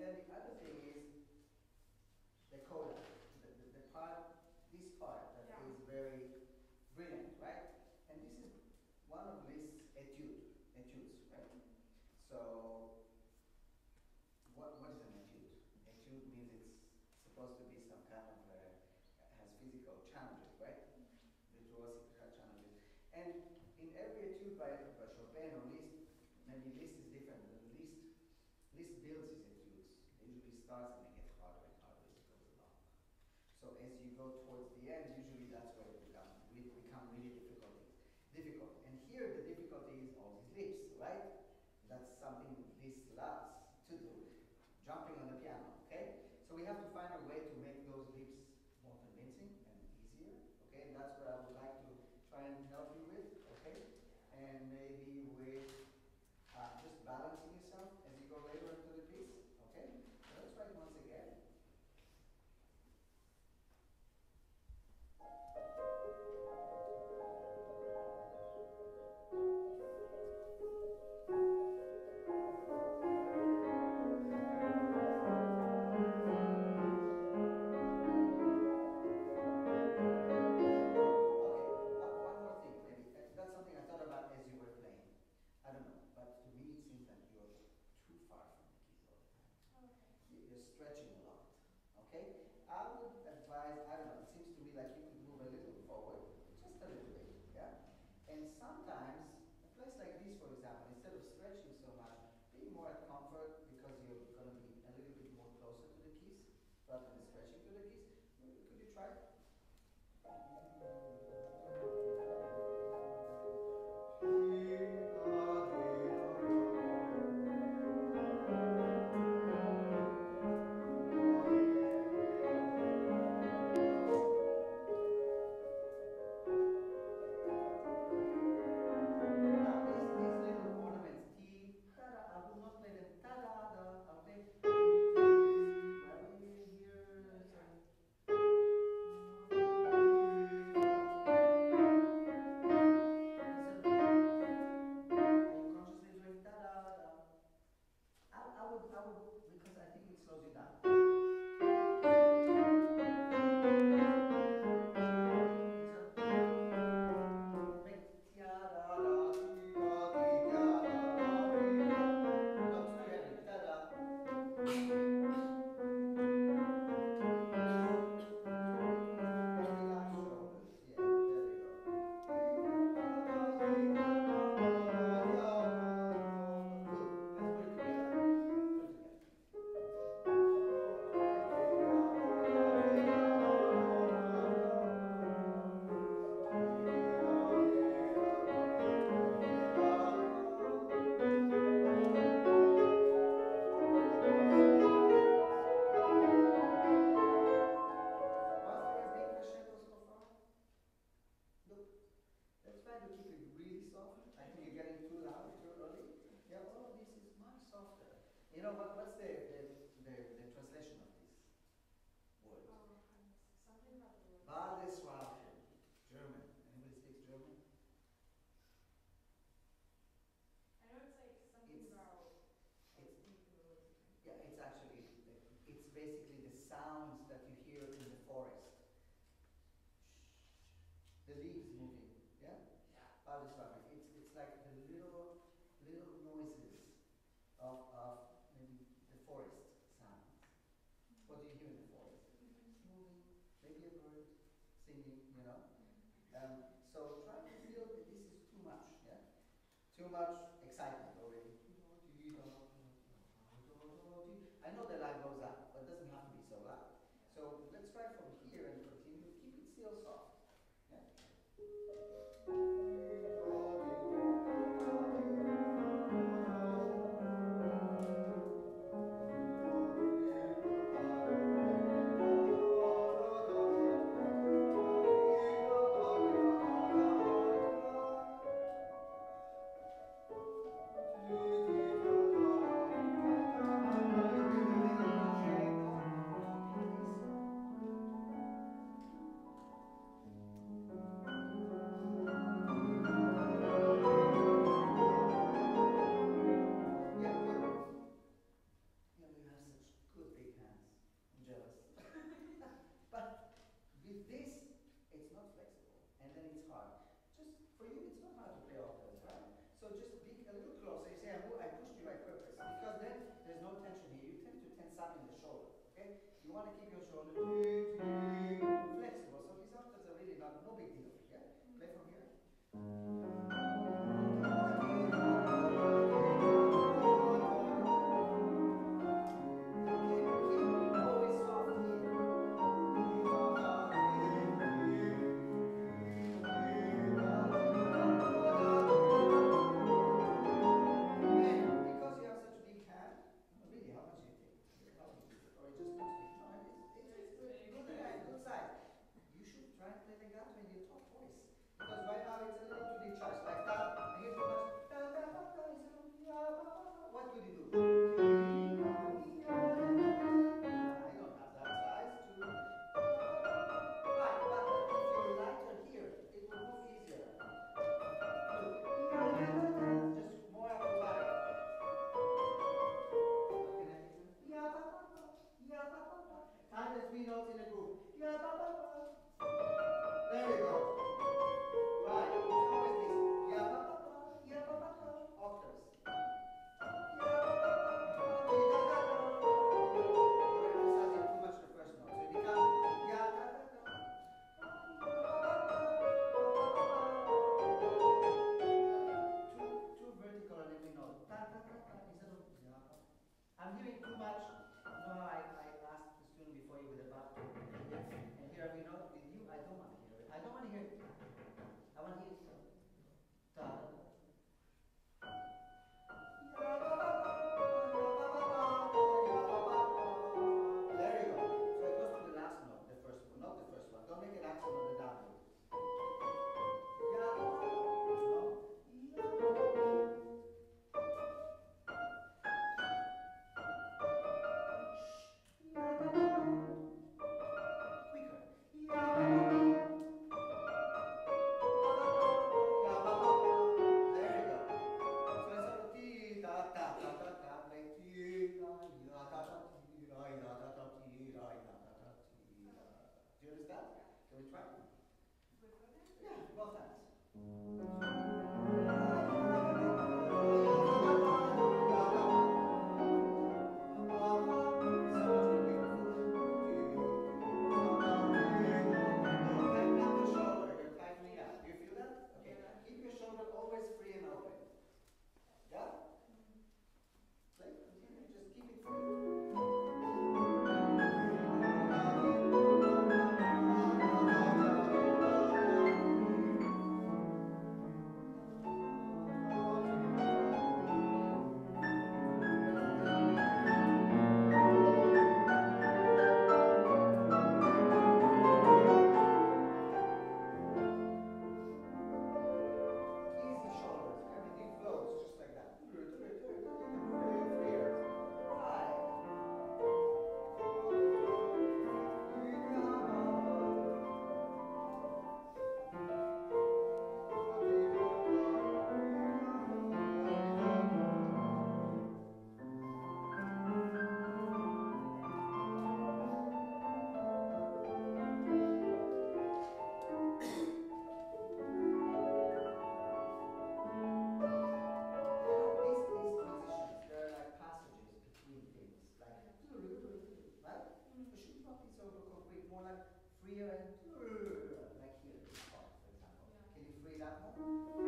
then the other thing is the coda, the part, this part that is very brilliant, right? And this is one of Liszt's etudes, right? So, what is an etude? Etude means it's supposed to be some kind of, has physical challenges, right? Virtuosical challenges. And in every etude by Chopin or Liszt, maybe Liszt is different. Liszt builds his etudes. It usually starts and they get harder and harder as it goes along. So as you go towards the end, usually that's where it become really difficult. And here the difficulty is all these leaps, right? That's something Liszt loves to do, jumping on the piano, okay? So we have to find a way to make those leaps more convincing and easier, okay? And that's what I would like to try and help you with, okay? And maybe with just balancing yourself as you go later into the piece, okay? So let's try it once again. It's like the little noises of maybe the forest sounds. What do you hear in the forest? It's moving, maybe a bird singing, you know. So try to feel that this is too much, yeah? Too much excitement already. I know the line goes up, but it doesn't have to be so loud. So let's try from here and continue. Keep it still soft. Yeah? you want to keep your shoulder flexible. So these octaves are really not no big deal. Yeah? Play from here. What would you do? I don't have that size to. Right, but if you're lighter here, it will move easier. Just more acrobatic. Time the three notes in a group. There we go. Right, it's always this. Octaves. You're emphasizing too much the first note. So it becomes too vertical on every note. Instead of I'm hearing too much. No, I asked the student before you with the back to and here every note with you. I don't want to hear it. I don't want to hear it. I want to hear it. There you go. So it goes to the last note, the first one, not the first one. Don't make an accent on the down note. Do you understand? Can we try? Yeah, both hands. Always free and open. Yeah? Play, continue, just keep it free. Freer and like here, this part, for example. Yeah. Can you free that more?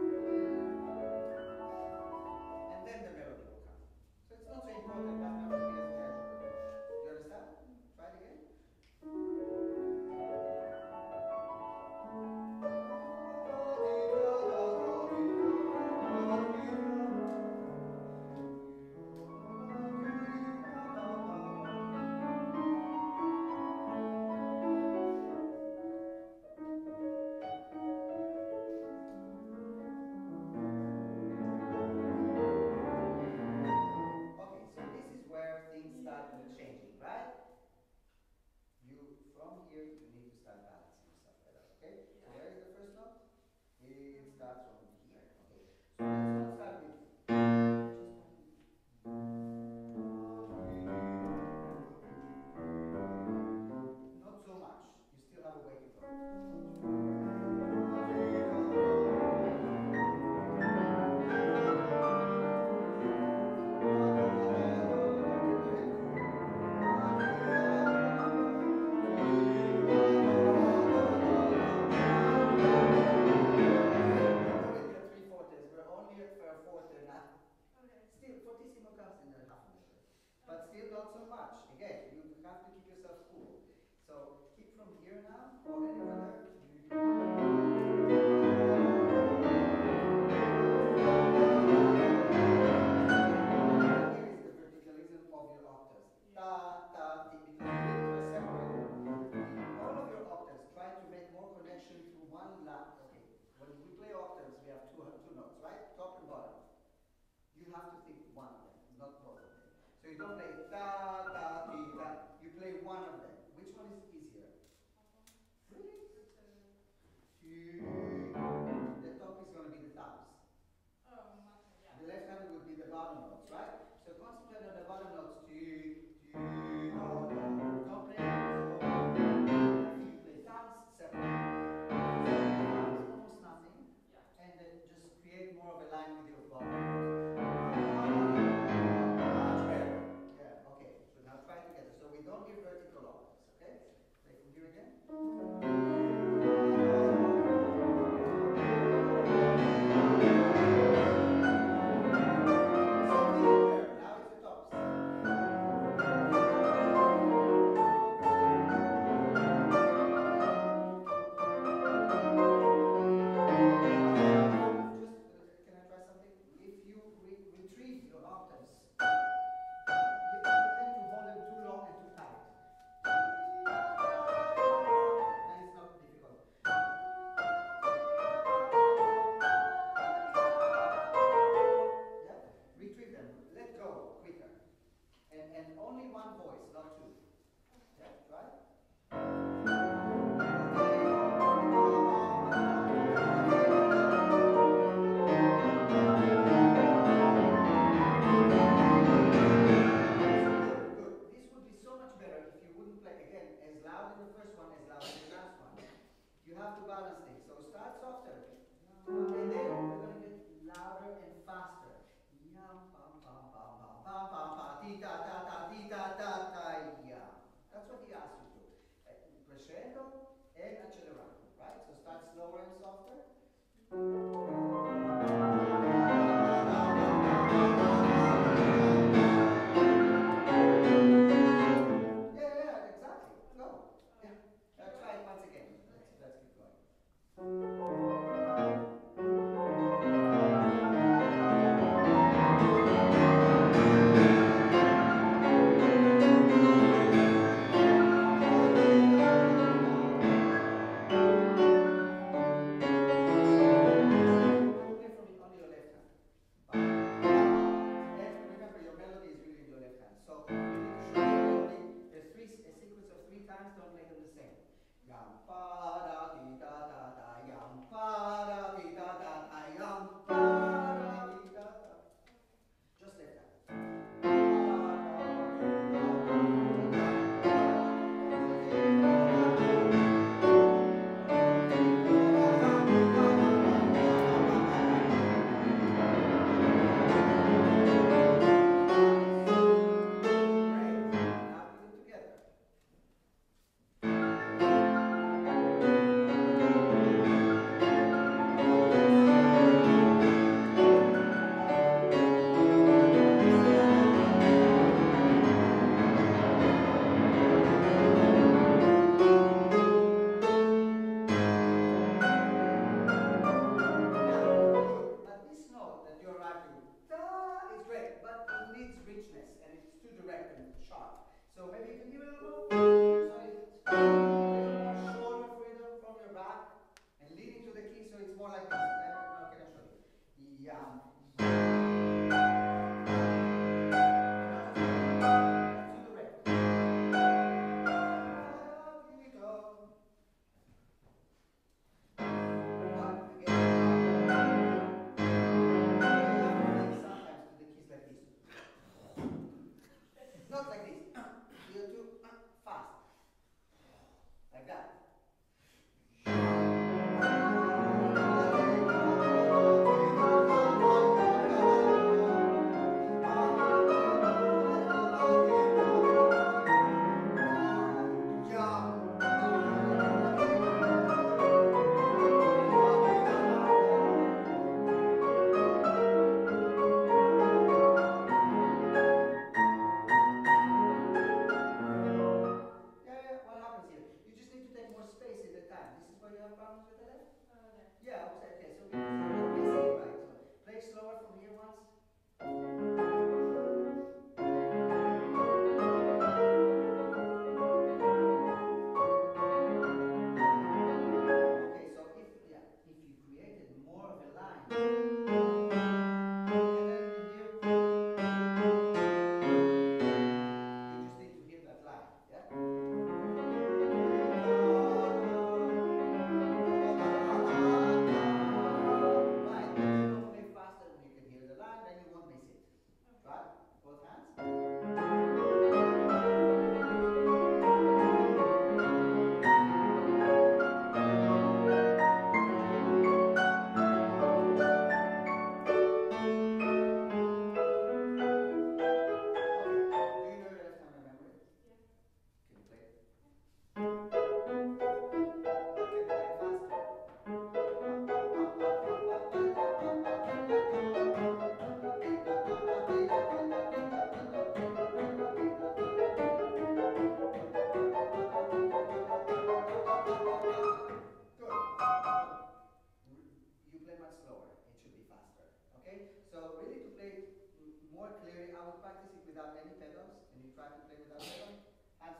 And then the melody will come. So it's not so important that melody is measured. Do you understand? Try it again. get. You have to keep yourself cool. So keep from here now, or anywhere. Here is the verticalism of your octaves. Ta, ta, ti, because you are separate. All of your octaves try to make more connection through one line. Okay, when we play octaves, we have two notes, right? Top and bottom. You have to think one of them, not both of them. So you don't play ta, ta, ti, ta. You play one of them. Which one is easier? Really? The top is going to be the thumbs. The left hand will be the bottom notes, right? So concentrate on the bottom notes. Don't play you play thumbs separately. Thumbs almost nothing, and then just create more of a line with your bottom notes. Much better. Yeah. Okay. So now try together. So we don't give vertical octaves. Okay. Play from here again.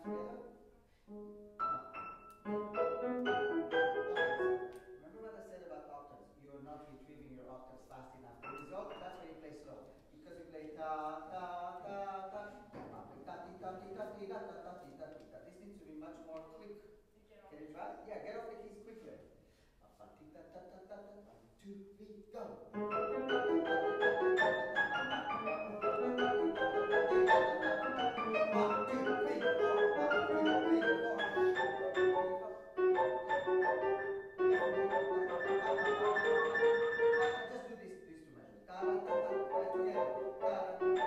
together. Remember what I said about octaves? You're not retrieving your octaves fast enough. The result, that's when you play slow. Because you play ta ta ta ta ta ta ti ta ti ta ti ta ta ta ti ta ti ta. This needs to be much more quick. Can you try? Yeah, get off the keys quickly. Ta ti ta ta ta ta ta. 1, 2, 3, go. Just do these two measures. Ta ta ta ta together. Ta ta ta.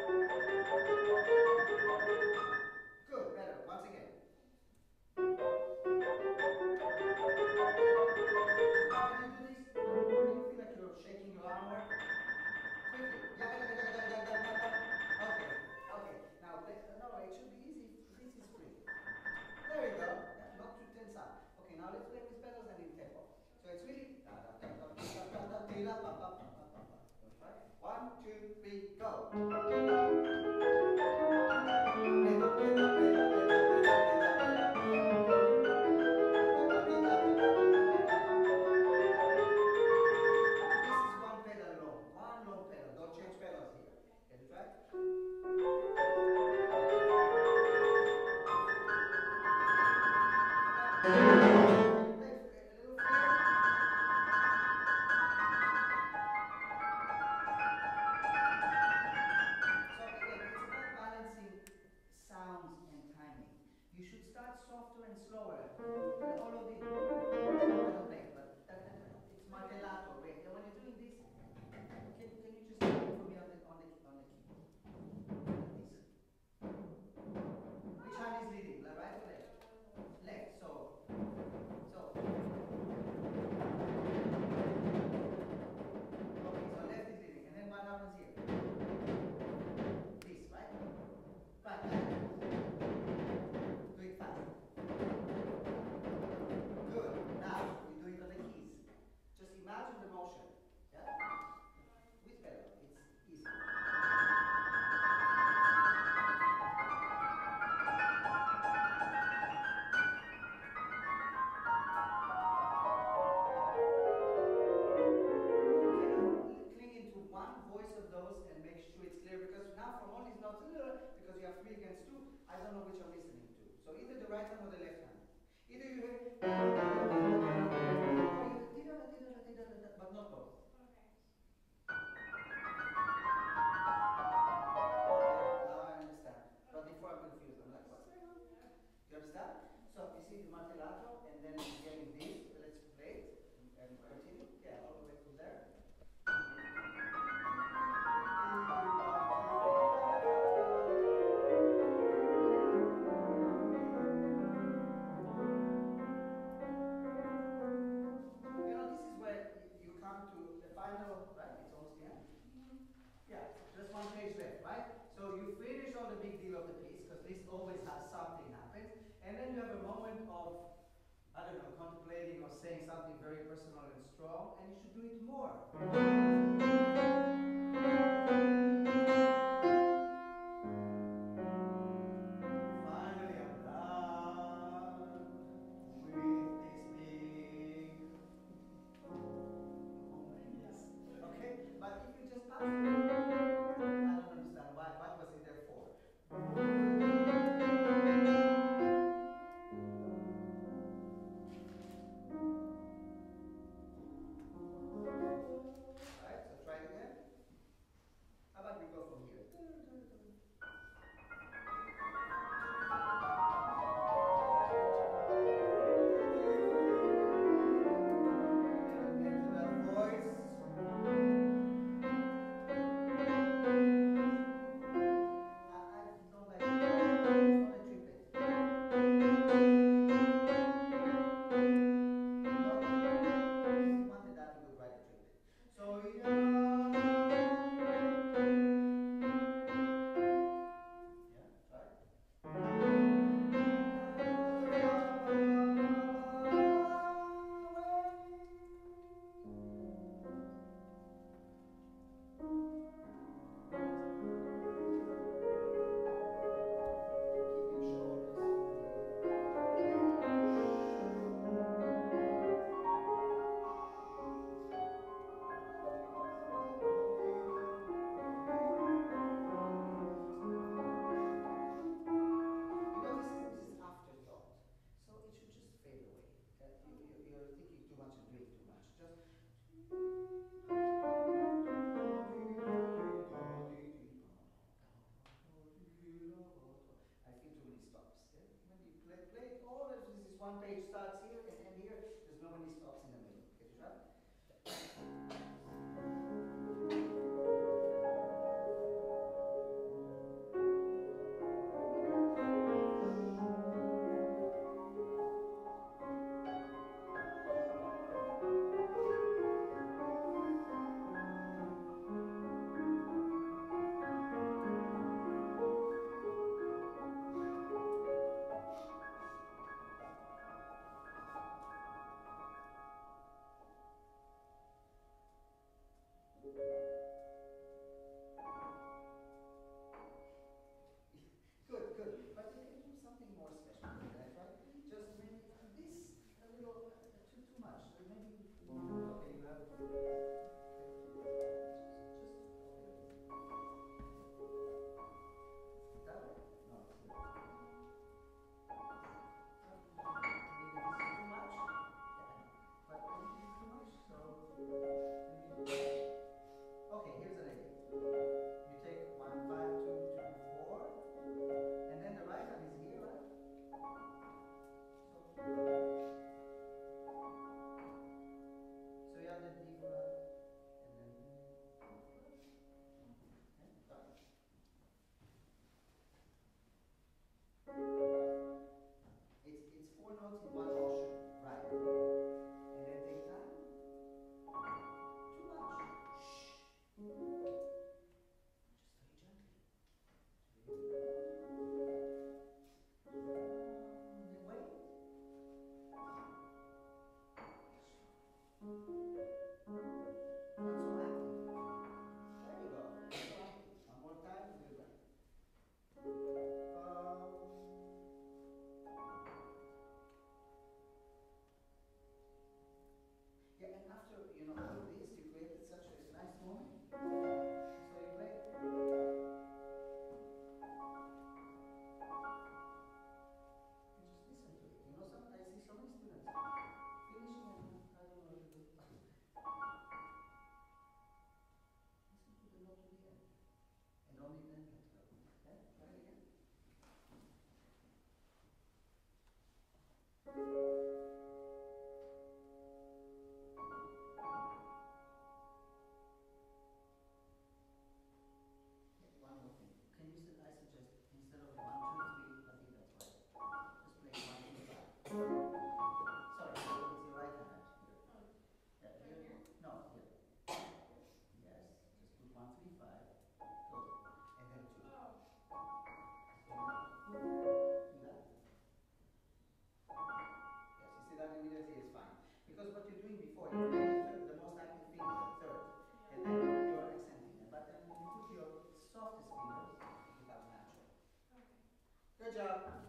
Good, better. Once again. Can you do this? Can you feel like you're shaking your arm more? Quickly. Okay. Okay. Now, no, it should be easy. This is free. There we go. Yeah, not too tense up. Okay, now let's play with pedals and in tempo. So it's really. Right? 1, 2, 3, go. Saying something very personal and strong, and you should do it more. Finally, I'm done with this big moment. Okay, but if you just pass, I don't understand why. What was it there for? Alright, so try one page starts here and end here. There's no any stops in the middle. Get it right? Good, good. But you can do something more special than that, right? Just maybe this a little too much. So maybe okay, you have just okay. That way? No, it's here. Maybe this is too much. Yeah, but maybe this is too much. So maybe okay. Here's an idea. You take 1, 5, 2, 2, 4. And then the right hand is here, right? So you have the D flat, and then it's 4 notes in one motion, right? And then take time. Too much. Shh. Just very gently. Then wait. Not so active. There you go. Not so active. One more time. Do that. Yeah, and after all of this, you created such a nice moment. So you play. You just listen to it. Some I see so many students finishing and I don't know what to do. Listen to the note to the end. And only then let go. Okay? Try it again. One more thing. Can you I suggest instead of 1, 2, 3, I think that's right. Just play 1, 2, 5. Sorry, it's your right hand here. Yeah, here. No, here. Yes, just put 1, 3, 5. Good. And then 2. See that? Yes, you see that immediately is fine. Because what you're doing before, you're playing the most active finger, the third. And then you're accenting it. But then when you put your softest fingers, it becomes natural. Okay. Good job.